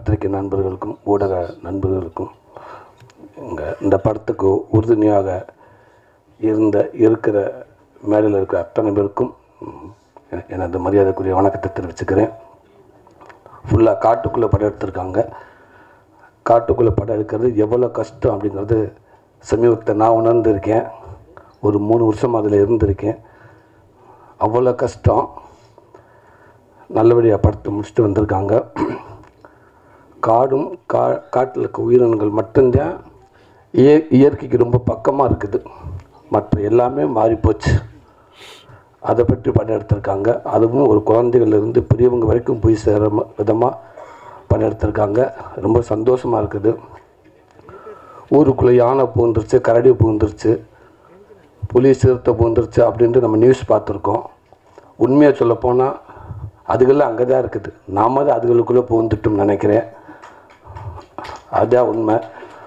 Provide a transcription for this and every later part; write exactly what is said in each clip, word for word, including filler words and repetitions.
பத்திரிகை நண்பர்களுக்கும் ஊடக நண்பர்களுக்கும் இங்கே இந்த படத்துக்கு உறுதுணையாக இருந்த இருக்கிற மேடையில் இருக்கிற அத்தனை பேருக்கும் எனது மரியாதைக்குரிய வணக்கத்தை தெரிவிச்சுக்கிறேன். ஃபுல்லாக காட்டுக்குள்ளே படம் எடுத்திருக்காங்க. காட்டுக்குள்ளே படம் எடுக்கிறது எவ்வளோ கஷ்டம் அப்படிங்கிறது சமீபத்தில் நான் உணர்ந்திருக்கேன். ஒரு மூணு வருஷம் அதில் இருந்திருக்கேன். அவ்வளோ கஷ்டம். நல்லபடியாக படத்தை முடிச்சுட்டு வந்திருக்காங்க. காடும் கா காட்டில் இருக்க உயிரினங்கள் மட்டும்தான் இய இயற்கைக்கு ரொம்ப பக்கமாக இருக்குது. மற்ற எல்லாமே மாறிப்போச்சு. அதை பற்றி படம் எடுத்திருக்காங்க. அதுவும் ஒரு குழந்தைகள்லேருந்து பெரியவங்க வரைக்கும் போய் சேர விதமாக படம் எடுத்திருக்காங்க. ரொம்ப சந்தோஷமாக இருக்குது. ஊருக்குள்ளே யானை பூந்துருச்சு, கரடி பூந்துருச்சு, புலி சிறுத்தை பூந்துருச்சு அப்படின்ட்டு நம்ம நியூஸ் பார்த்துருக்கோம். உண்மையாக சொல்லப்போனால் அதுகள்லாம் அங்கே தான் இருக்குது. நாம் தான் அதுகளுக்குள்ளே பூந்துட்டோம்னு நினைக்கிறேன். அதுதான் உண்மை.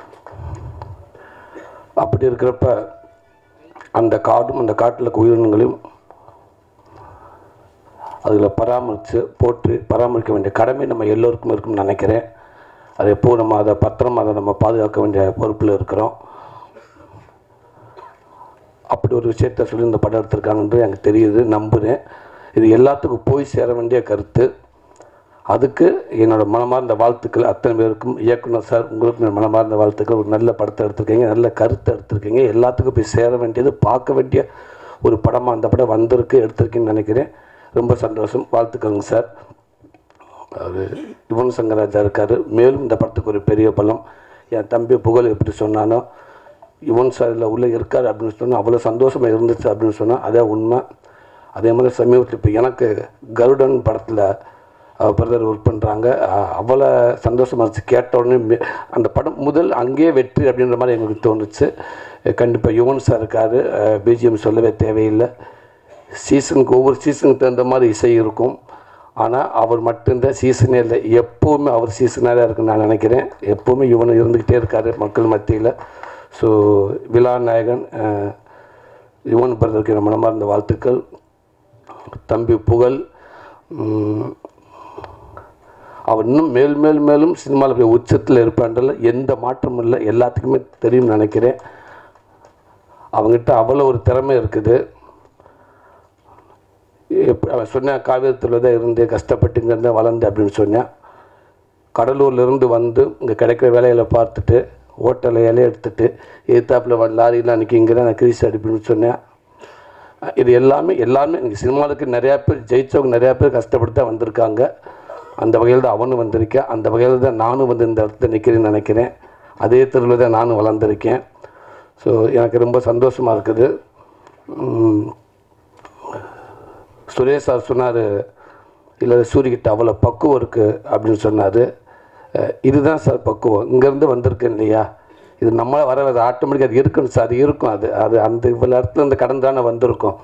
அப்படி இருக்கிறப்ப அந்த காடும் அந்த காட்டில் இருக்க உயிரினங்களையும் அதில் பராமரித்து போட்டு பராமரிக்க வேண்டிய கடமை நம்ம எல்லோருக்கும் இருக்குன்னு நினைக்கிறேன். அதை எப்போது நம்ம அதை பத்திரமாக அதை நம்ம பாதுகாக்க வேண்டிய பொறுப்பில் இருக்கிறோம். அப்படி ஒரு விஷயத்த சொல்லி இந்த படம் எடுத்திருக்காங்கன்றது எனக்கு தெரியுது, நம்புகிறேன். இது எல்லாத்துக்கும் போய் சேர வேண்டிய கருத்து. அதுக்கு என்னோடய மனமார்ந்த வாழ்த்துக்கள் அத்தனை பேருக்கும். இயக்குனர் சார், உங்களுக்கும் மனமார்ந்த வாழ்த்துக்கள். ஒரு நல்ல படத்தை எடுத்திருக்கீங்க, நல்ல கருத்தை எடுத்திருக்கீங்க. எல்லாத்துக்கும் போய் சேர வேண்டியது, பார்க்க வேண்டிய ஒரு படமாக அந்த படம் வந்திருக்கு, எடுத்திருக்கேன்னு நினைக்கிறேன். ரொம்ப சந்தோஷம். வாழ்த்துக்கள்ங்க சார். அது யுவன் சங்கர் ராஜா இருக்கார். மேலும் இந்த படத்துக்கு ஒரு பெரிய பலம். என் தம்பி புகழ் எப்படி சொன்னானோ, யுவன் சார் இதில் உள்ளே இருக்கார் அப்படின்னு சொன்னால் அவ்வளோ சந்தோஷமாக இருந்துச்சு அப்படின்னு சொன்னால் அதே உண்மை. அதே மாதிரி சமீபத்தில் இப்போ எனக்கு கருடன் படத்தில் பிரதர் ஒர்க் பண்ணுறாங்க. அவ்வளோ சந்தோஷமாக இருந்துச்சு. கேட்ட உடனே அந்த படம் முதல் அங்கேயே வெற்றி அப்படின்ற மாதிரி எங்களுக்கு தோணுச்சு. கண்டிப்பாக யுவன் சார் இருக்கார். பிஜிஎம் சொல்லவே தேவையில்லை. சீசனுக்கு ஒவ்வொரு சீசனுக்கு தகுந்த மாதிரி இசை இருக்கும். ஆனால் அவர் மட்டும்தான் சீசனே இல்லை, எப்போவுமே அவர் சீசனாக இருக்குன்னு நான் நினைக்கிறேன். எப்போவுமே யுவன் இருந்துக்கிட்டே இருக்கார் மக்கள் மத்தியில். ஸோ விழா நாயகன் யுவன் பிரதருக்கு என் மனமார்ந்த வாழ்த்துக்கள். தம்பி புகழ் அவர் இன்னும் மேல் மேல் மேலும் சினிமாவில் போய் உச்சத்தில் இருப்பான்றல எந்த மாற்றமும் இல்லை, எல்லாத்துக்குமே தெரியும்னு நினைக்கிறேன். அவங்ககிட்ட அவ்வளோ ஒரு திறமை இருக்குது. எப்படி அவன் சொன்னேன், காவியத்தில் தான் இருந்து கஷ்டப்பட்டு இங்கேருந்து வளர்ந்து அப்படின்னு சொன்னேன். கடலூர்லேருந்து வந்து இங்கே கிடைக்கிற வேலைகளை பார்த்துட்டு ஹோட்டலில் இலையை எடுத்துகிட்டு எதிர்த்தாப்பில் லாரிலாம் அன்றைக்கி இங்கே தான் நான் கிரீஸ் அடிப்புன்னு சொன்னேன். இது எல்லாமே எல்லாமே இன்றைக்கி சினிமாவுக்கு நிறையா பேர் ஜெயித்தவங்க நிறையா பேர் கஷ்டப்பட்டு தான் வந்திருக்காங்க. அந்த வகையில் தான் அவனும் வந்திருக்கேன். அந்த வகையில் தான் நானும் வந்து இந்த இடத்துல நிற்கிறேன்னு நினைக்கிறேன். அதே தெருவில் தான் நானும் வளர்ந்துருக்கேன். ஸோ எனக்கு ரொம்ப சந்தோஷமாக இருக்குது. சுரேஷ் சார் சொன்னார், இல்லை சூரியகிட்ட அவ்வளோ பக்குவம் இருக்குது அப்படின்னு சொன்னார். இதுதான் சார் பக்குவம். இங்கேருந்து வந்திருக்கேன் இல்லையா, இது நம்மளால் வர அது ஆட்டோமேட்டிக்காக அது இருக்கணும் சார். அது இருக்கும். அது அது அந்த இவ்வளோ இடத்துல இந்த கடந்து தானே வந்திருக்கோம்.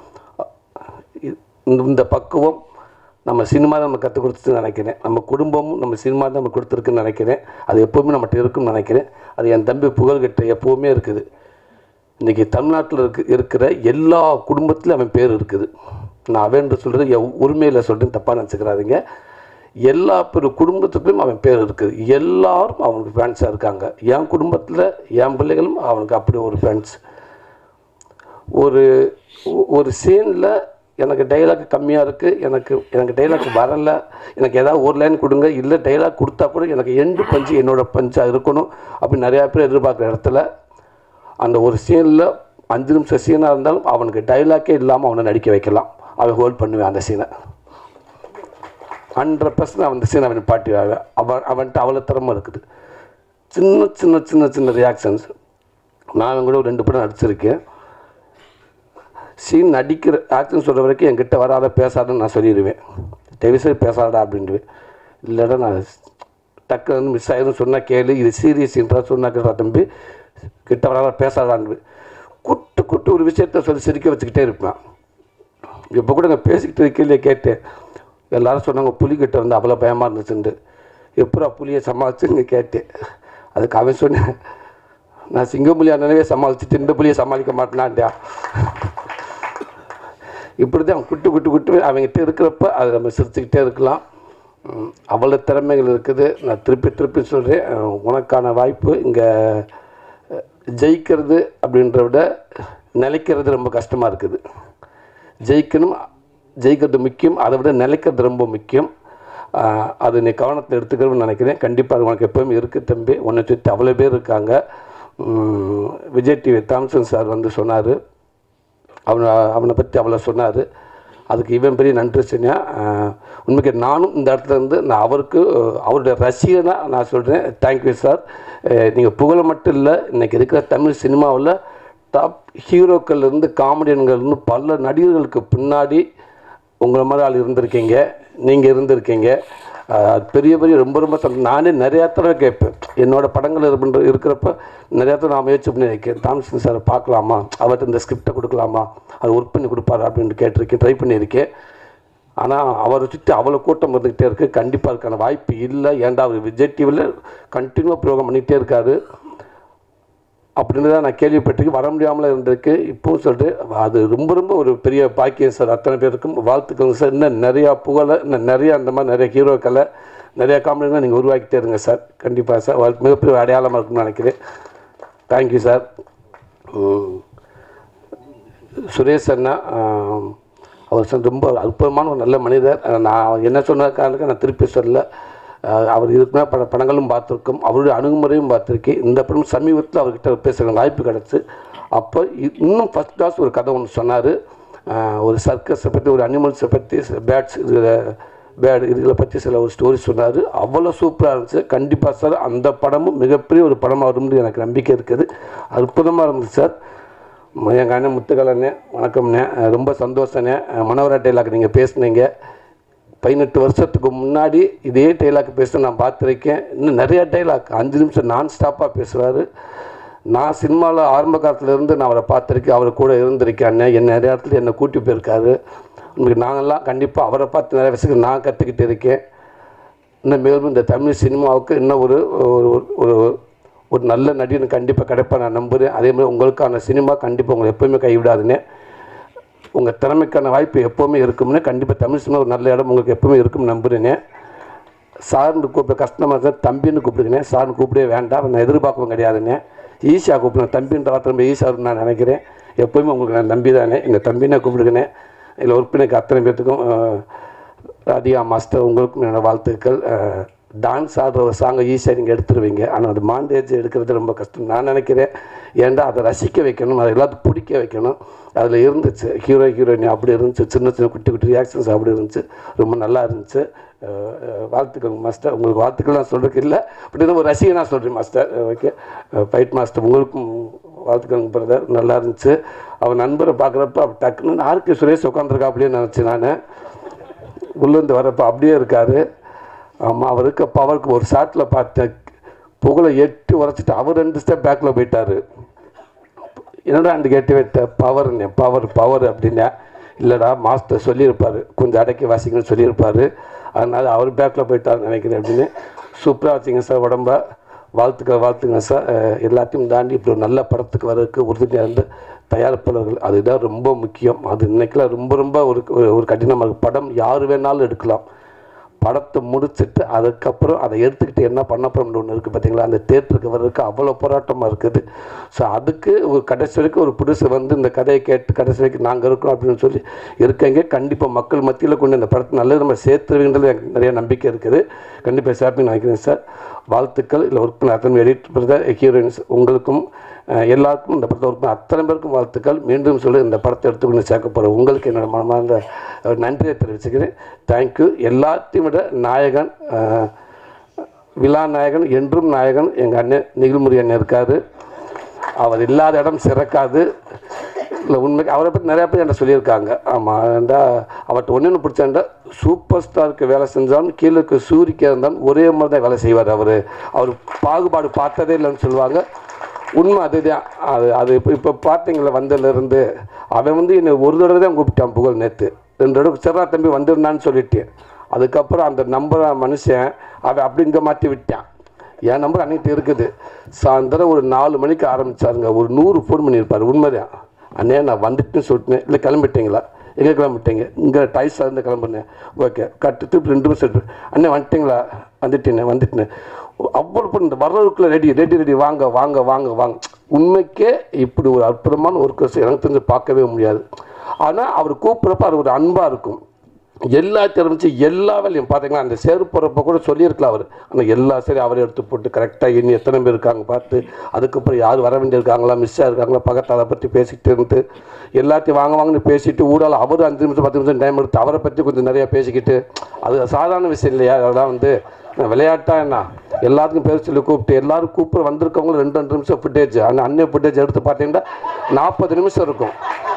இந்த பக்குவம் நம்ம சினிமா தான் நம்ம கற்றுக் கொடுத்துன்னு நினைக்கிறேன். நம்ம குடும்பமும் நம்ம சினிமா தான் நம்ம கொடுத்துருக்குன்னு நினைக்கிறேன். அது எப்போவுமே நம்மகிட்ட இருக்குன்னு நினைக்கிறேன். அது என் தம்பி புகழ்கிட்ட எப்போவுமே இருக்குது. இன்றைக்கி தமிழ்நாட்டில் இருக்கு இருக்கிற எல்லா குடும்பத்துலையும் அவன் பேர் இருக்குது. நான் அவன் சொல்கிறது என் உரிமையில் சொல்கிறேன், தப்பாக நினச்சிக்கிறாதீங்க. எல்லா பேர் குடும்பத்துக்குள்ளேயும் அவன் பேர் இருக்குது. எல்லாரும் அவனுக்கு ஃபேன்ஸாக இருக்காங்க. என் குடும்பத்தில் என் பிள்ளைகளும் அவனுக்கு அப்படி ஒரு ஃபேன்ஸ். ஒரு ஒரு சீனில் எனக்கு டைலாக் கம்மியாக இருக்குது, எனக்கு எனக்கு டைலாக் வரலை, எனக்கு ஏதாவது ஒரு லைன் கொடுங்க, இல்லை டைலாக் கொடுத்தா கூட எனக்கு எண்டு பஞ்சு என்னோடய பஞ்சாக இருக்கணும் அப்படி நிறையா பேர் எதிர்பார்க்குற இடத்துல அந்த ஒரு சீனில் அஞ்சு நிமிஷம் சீனாக இருந்தாலும் அவனுக்கு டைலாக்கே இல்லாமல் அவனை நடிக்க வைக்கலாம். அவன் ஹோல்ட் பண்ணுவேன் அந்த சீனை. ஹண்ட்ரட் பர்சன்ட் அவன் அந்த சீனை அவன் பாட்டி அவன் அவன்கிட்ட அவ்வளோ திறமை இருக்குது. சின்ன சின்ன சின்ன சின்ன ரியாக்ஷன்ஸ். நான் கூட ஒரு ரெண்டு படம் நடிச்சிருக்கேன். சீன் நடிக்கிற ஆக்ஷன் சொல்கிற வரைக்கும் என்கிட்ட வராத பேசாதன்னு நான் சொல்லிடுவேன். தயவுசெய்து பேசாதடா அப்படின்ட்டு. இல்லைடா நான் டக்கு வந்து மிஸ் ஆகிடும் சொன்னால் கேளு, இது சீரியஸ் சீன்றா சொன்னாக்கா தம்பி கிட்ட வராத பேசாதான்னு குட்டு குட்டு ஒரு விஷயத்த சொல்லி சிரிக்க வச்சுக்கிட்டே இருப்பேன். இப்போ கூட நான் பேசிக்கிட்டு இருக்கையிலே கேட்டேன். எல்லோரும் சொன்னாங்க புலிக்கிட்ட வந்து அவ்வளோ பயமாக இருந்துச்சுண்டு. எப்போ புலியை சமாளிச்சுன்னு கேட்டேன். அதுக்கு அவன் சொன்னேன், நான் சிங்கப்புலியாக நினைவே சமாளிச்சுட்டு இந்த புலியை சமாளிக்க மாட்டேனான்டா. இப்படி தான் குட்டு குட்டு குட்டு அவங்ககிட்ட இருக்கிறப்ப அதை நம்ம சிரிச்சுக்கிட்டே இருக்கலாம். அவ்வளோ திறமைகள் இருக்குது. நான் திருப்பி திருப்பி சொல்கிறேன், உனக்கான வாய்ப்பு இங்கே ஜெயிக்கிறது அப்படின்றத விட நிலைக்கிறது ரொம்ப கஷ்டமாக இருக்குது. ஜெயிக்கணும், ஜெயிக்கிறது முக்கியம், அதை விட நிலைக்கிறது ரொம்ப முக்கியம். அது நீ கவனத்தில் எடுத்துக்கணும்னு நினைக்கிறேன். கண்டிப்பாக அது உனக்கு எப்போயுமே இருக்குது தம்பி. உன்னை சுற்றி அவ்வளோ பேர் இருக்காங்க. விஜய் டிவி தாம்சன் சார் வந்து சொன்னார், அவனை அவனை பற்றி அவ்வளோ சொன்னார். அதுக்கு இவன் பெரிய நன்றி சொன்னா. உண்மைக்கு நானும் இந்த இடத்துல இருந்து நான் அவருக்கு அவருடைய ரசிகனாக நான் சொல்கிறேன். Thank you sir. நீங்கள் புகழ மட்டும் இல்லை, இன்றைக்கி இருக்கிற தமிழ் சினிமாவில் டாப் ஹீரோக்கள்லேருந்து காமெடியன்கள்லேருந்து பல நடிகர்களுக்கு பின்னாடி உங்களை மாதிரி ஆள் இருந்திருக்கீங்க, நீங்கள் இருந்திருக்கீங்க. பெரிய பெரிய ரொம்ப ரொம்ப நானே நிறையா தடவை கேட்பேன். என்னோடய படங்கள் இருப்ப இருக்கிறப்ப நிறையா தடவை நான் முயற்சி பண்ணி வைக்கேன். தாம்சன் சார் பார்க்கலாமா, அவர்கிட்ட இந்த ஸ்கிரிப்டை கொடுக்கலாமா, அது ஒர்க் பண்ணி கொடுப்பாரு அப்படின்ட்டு கேட்டிருக்கேன், ட்ரை பண்ணியிருக்கேன். ஆனால் அவரை சுற்றி அவ்வளோ கூட்டம் வந்துக்கிட்டே இருக்குது. கண்டிப்பாக அதுக்கான வாய்ப்பு இல்லை. ஏன்டா அவர் விஜய் டிவியில் கண்டினியூவாக ப்ரோக்ராம் பண்ணிகிட்டே இருக்காரு அப்படின்னு தான் நான் கேள்விப்பட்டிருக்கேன். வர முடியாமல் இருந்திருக்கு. இப்போவும் சொல்லிட்டு அது ரொம்ப ரொம்ப ஒரு பெரிய பாக்கியம் சார். அத்தனை பேருக்கும் வாழ்த்துக்கள் சார். இன்னும் நிறையா புகழை, இன்னும் நிறையா அந்த மாதிரி நிறைய ஹீரோக்களை, நிறையா காமெடிலாம் நீங்கள் உருவாக்கிட்டே இருங்க சார். கண்டிப்பாக சார். வாழ்க்கை மிகப்பெரிய அடையாளமாக இருக்குன்னு நினைக்கிறேன். Thank you sir. சுரேஷ் அண்ணா, அவர் சார் ரொம்ப அற்புதமான ஒரு நல்ல மனிதர். நான் என்ன சொன்னதுக்காக நான் திருப்பி சொல்லலை. அவர் இதுக்குமே பல படங்களும் பார்த்துருக்கோம், அவருடைய அணுகுமுறையும் பார்த்துருக்கேன். இந்த படம் சமீபத்தில் அவர்கிட்ட பேசுகிற வாய்ப்பு கிடச்சி. அப்போ இன்னும் ஃபஸ்ட் கிளாஸ் ஒரு கதை ஒன்று சொன்னார். ஒரு சர்க்கஸை பற்றி, ஒரு அனிமல்ஸை பற்றி, பேட்ஸ் இதில் பேட் இதுகளை பற்றி சில ஒரு ஸ்டோரி சொன்னார். அவ்வளோ சூப்பராக இருந்துச்சு. கண்டிப்பாக சார் அந்த படமும் மிகப்பெரிய ஒரு படமாக வரும்னு எனக்கு நம்பிக்கை இருக்குது. அற்புதமாக இருந்துச்சு சார். எங்கள் அண்ணன் முத்துக்கலண்ணே, வணக்கம்ண்ணே. ரொம்ப சந்தோஷண்ணே. மனோகரா டைலாக் நீங்கள் பேசுனீங்க. பதினெட்டு வருஷத்துக்கு முன்னாடி இதே டைலாக் பேச நான் பார்த்துருக்கேன். இன்னும் நிறையா டைலாக் அஞ்சு நிமிஷம் நான் ஸ்டாப்பாக பேசுவார். நான் சினிமாவில் ஆரம்ப காலத்துலேருந்து நான் அவரை பார்த்துருக்கேன், அவரை கூட இருந்திருக்கேன். அண்ணன் என்ன நிறைய இடத்துல என்னை கூட்டி போயிருக்காரு. உங்களுக்கு நாங்கள்லாம் கண்டிப்பாக அவரை பார்த்து நிறைய விஷயங்கள் நான் கற்றுக்கிட்டு இருக்கேன். இன்னும் மேலும் இந்த தமிழ் சினிமாவுக்கு இன்னும் ஒரு ஒரு ஒரு நல்ல நடிகன் கண்டிப்பாக கிடைப்பேன் நான் நம்புகிறேன். அதேமாதிரி உங்களுக்கான சினிமா கண்டிப்பாக உங்களை எப்போயுமே கைவிடாதுன்னு. உங்கள் திறமைக்கான வாய்ப்பு எப்போவுமே இருக்கும்னு. கண்டிப்பாக தமிழ் சினிமா ஒரு நல்ல இடம் உங்களுக்கு எப்போவுமே இருக்கும்னு நம்புகிறேனே. சார்னு கூப்பிட கஷ்டமாக இருந்தால் தம்பின்னு கூப்பிடுங்கண்ணே. சார்னு கூப்பிடவே வேண்டாம், நான் எதிர்பார்க்கவும் கிடையாதுண்ணே. ஈஸியாக கூப்பிடுங்க. தம்பின்ற வார்த்தை ரொம்ப ஈஸியாக நான் நினைக்கிறேன். எப்போயுமே உங்களுக்கு நான் நம்பி தானே. எங்கள் தம்பினே கூப்பிடுங்கண்ணே. இதில் ஒர்க் பண்ணிக்க அத்தனை பேர்த்துக்கும் ராதிகா மாஸ்டர் உங்களுக்கும் என்னோடய வாழ்த்துக்கள். டான்ஸ் ஆடுற ஒரு சாங்கை ஈஸியாக நீங்கள் எடுத்துருவீங்க, ஆனால் அது மாண்டேஜ் எடுக்கிறது ரொம்ப கஷ்டம் நான் நினைக்கிறேன். ஏன்டா அதை ரசிக்க வைக்கணும், அதை எல்லாத்துக்கும் பிடிக்க வைக்கணும். அதில் இருந்துச்சு ஹீரோ ஹீரோயின் அப்படி இருந்துச்சு, சின்ன சின்ன குட்டி குட்டி ரியாக்ஷன்ஸ் அப்படி இருந்துச்சு. ரொம்ப நல்லா இருந்துச்சு. வாழ்த்துக்கள் மாஸ்டர். உங்களுக்கு வாழ்த்துக்கள் நான் சொல்கிறதுக்கு இல்லை, பட் இது ஒரு ரசிகனாக சொல்கிறேன் மாஸ்டர். ஓகே, ஃபைட் மாஸ்டர் உங்களுக்கும் வாழ்த்துக்கள் பிரதர். நல்லா இருந்துச்சு. அவன் நண்பரை பார்க்குறப்ப அப்படி டக்குன்னு ஆர்கே சுரேஷ் உட்காந்துருக்கா அப்படின்னு நினச்சேன் நான். உள்ளேருந்து வரப்போ அப்படியே இருக்கார். ஆமாம், அவர் இருக்க பவருக்கு ஒரு ஷாட்டில் பார்த்தேன், புகழை எட்டு உரைச்சிட்டு அவர் ரெண்டு ஸ்டெப் பேக்கில் போயிட்டார். என்னடா ரெண்டு கேட்டு விட்ட பவர்னே, பவர் பவர் அப்படின்னா இல்லைடா மாஸ்டர் சொல்லியிருப்பார், கொஞ்சம் அடக்கி வாசிங்கன்னு சொல்லியிருப்பார், அதனால் அவர் பேக்கில் போயிட்டார்னு நினைக்கிறேன் அப்படின்னு. சூப்பராக வச்சிங்க சார் உடம்ப. வாழ்த்துக்கள் வாழ்த்துங்க சார். எல்லாத்தையும் தாண்டி இப்படி ஒரு நல்ல படத்துக்கு வர்றதுக்கு உறுதுணையாக இருந்து தயாரிப்பாளர்கள் அதுதான் ரொம்ப முக்கியம். அது இன்றைக்கெலாம் ரொம்ப ரொம்ப ஒரு ஒரு கடினமாக இருக்குது. படம் யார் வேணாலும் எடுக்கலாம், படத்தை முடிச்சுட்டு அதுக்கப்புறம் அதை எடுத்துக்கிட்டு என்ன பண்ண போகிறோம்னு ஒன்று இருக்குது பார்த்தீங்களா. அந்த தேட்டருக்கு வர்றதுக்கு அவ்வளோ போராட்டமாக இருக்குது. ஸோ அதுக்கு ஒரு கடைசி வரைக்கும் ஒரு புதுசு வந்து இந்த கதையை கேட்டு கடைசி வரைக்கும் நாங்கள் இருக்கோம் அப்படின்னு சொல்லி இருக்கங்க. கண்டிப்பாக மக்கள் மத்தியில் கொண்டு இந்த படத்தை நல்லது நம்ம சேர்த்துருவீங்கிறது எனக்கு நிறைய நம்பிக்கை இருக்குது. கண்டிப்பாக சேர்த்து நினைக்கிறேன் சார். வாழ்த்துக்கள். இல்லை ஒர்க் பண்ண அத்தனை எடிட் பிரதர், ஹீரோயின்ஸ் உங்களுக்கும் எல்லாருக்கும் இந்த படத்தை ஒர்க் பண்ண அத்தனை பேருக்கும் வாழ்த்துக்கள். மீண்டும் சொல்லி இந்த படத்தை எடுத்துக்கொண்டு சேர்க்க போகிறேன் உங்களுக்கு என்னோடய மனமார்ந்த நன்றியை தெரிவிச்சுக்கிறேன். தேங்க்யூ. எல்லாத்தையும் விட நாயகன், விழா நாயகன், என்றும் நாயகன் எங்கள் அண்ணன் நிகில்முரி அண்ணன் இருக்கார். அவர் இல்லாத இடம் சிறக்காது. இல்லை உண்மைக்கு அவரை பற்றி நிறையா பேர் என்கிட்ட சொல்லியிருக்காங்க. ஆமாம், ஏண்டா அவர்கிட்ட ஒன்று ஒன்று பிடிச்சாண்டா சூப்பர் ஸ்டாருக்கு வேலை செஞ்சாலும் கீழே இருக்க சூரிக்கா இருந்தாலும் ஒரே மாதிரி தான் வேலை செய்வார். அவர் அவர் பாகுபாடு பார்த்ததே இல்லைன்னு சொல்லுவாங்க. உண்மை அதுதான். அது அது இப்போ இப்போ பார்த்தீங்களா வந்ததுலேருந்து அவன் வந்து என்னை ஒரு தடவை தான் கூப்பிட்டான் புகழ். நேற்று ரெண்டு தடவை சிறா தம்பி வந்துருந்தான்னு சொல்லிட்டேன். அதுக்கப்புறம் அந்த நம்பரை மனுஷன் அவன் அப்படி இங்கே மாற்றி விட்டான். என் நம்பர் அன்னைக்கு இருக்குது. சாயந்தரம் ஒரு நாலு மணிக்கு ஆரம்பித்தாருங்க, ஒரு நூறு ஃபோன் பண்ணியிருப்பார். உண்மைதான். அண்ணே நான் வந்துட்டுன்னு சொல்லிட்டேன். இல்லை கிளம்பிட்டீங்களா, எங்கே கிளம்பிட்டீங்க? இங்கே டைஸாக இருந்து கிளம்புனேன். ஓகே கட்டு திருப்பி ரெண்டு நிமிஷம் எடுத்து அண்ணே வந்துட்டிங்களா? வந்துட்டேனே வந்துட்டேன். அவ்வளோ இந்த வர்றதுக்குள்ளே ரெடி ரெடி ரெடி வாங்க வாங்க வாங்க வாங்க. உண்மைக்கே இப்படி ஒரு அற்புதமான ஒர்க்கர்ஸ் எனக்கு தெரிஞ்சு பார்க்கவே முடியாது. ஆனால் அவர் கூப்பிட்றப்ப அது ஒரு அன்பாக இருக்கும். எல்லா தெரிஞ்சு எல்லா வேலையும் பார்த்தீங்கன்னா அந்த சேரு போகிறப்ப கூட சொல்லியிருக்கலாம் அவர். ஆனால் எல்லா சரி அவரை எடுத்து போட்டு கரெக்டாக எண்ணி எத்தனை பேர் இருக்காங்க பார்த்து, அதுக்கப்புறம் யார் வர வேண்டியிருக்காங்களா மிஸ்ஸாக இருக்காங்களா பக்கத்தில் அதை பற்றி பேசிக்கிட்டு இருந்து எல்லாத்தையும் வாங்க வாங்கன்னு பேசிட்டு ஊடால அவர் அஞ்சு நிமிஷம் பத்து நிமிஷம் டைம் எடுத்து அவரை பற்றி கொஞ்சம் நிறையா பேசிக்கிட்டு, அது சாதாரண விஷயம் இல்லையா? அதெல்லாம் வந்து விளையாட்டா என்ன எல்லாத்துக்கும் பேர் சொல்லி கூப்பிட்டு எல்லாரும் கூப்பிட வந்திருக்கவங்களும் ரெண்டு ரெண்டு நிமிஷம் ஃபுட்டேஜ், அந்த அன்னைய ஃபுட்டேஜ் எடுத்து பார்த்தீங்கன்னா நாற்பது நிமிஷம் இருக்கும்.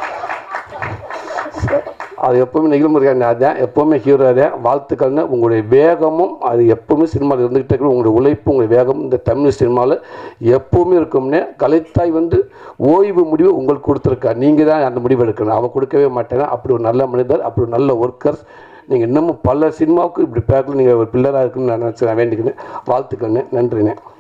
அது எப்போவுமே நிகழ்முறையான அதான் எப்போவுமே ஹீரோ அதான். வாழ்த்துக்கள்னு உங்களுடைய வேகமும் அது எப்போவுமே சினிமாவில் இருந்துகிட்டே இருக்கணும். உங்களுடைய உழைப்பு உங்களுடைய வேகம் இந்த தமிழ் சினிமாவில் எப்போவுமே இருக்கும்னே. கலைத்தாய் வந்து ஓய்வு முடிவு உங்களுக்கு கொடுத்துருக்கா, நீங்கள் தான் அந்த முடிவு எடுக்கணும். அவள் கொடுக்கவே மாட்டேங்க. அப்படி ஒரு நல்ல மனிதர், அப்படி ஒரு நல்ல ஒர்க்கர்ஸ். நீங்கள் இன்னமும் பல சினிமாவுக்கு இப்படி பேக்கில் நீங்கள் ஒரு பில்லராக இருக்குன்னு நான் நினச்சி நான் வேண்டிக்கிறேன். வாழ்த்துக்கள்னு நன்றிண்ணே.